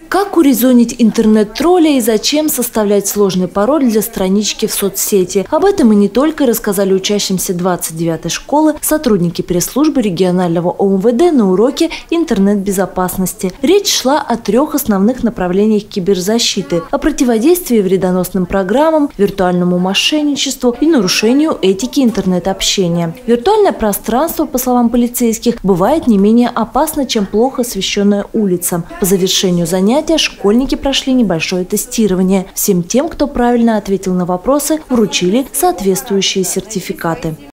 Как урезонить интернет-тролля и зачем составлять сложный пароль для странички в соцсети? Об этом и не только рассказали учащимся 29-й школы, сотрудники пресс-службы регионального ОМВД на уроке интернет-безопасности. Речь шла о 3 основных направлениях киберзащиты – о противодействии вредоносным программам, виртуальному мошенничеству и нарушению этики интернет-общения. Виртуальное пространство, по словам полицейских, бывает не менее опасно, чем плохо освещенная улица. По завершению занятия школьники прошли небольшое тестирование. Всем тем, кто правильно ответил на вопросы, вручили соответствующие сертификаты.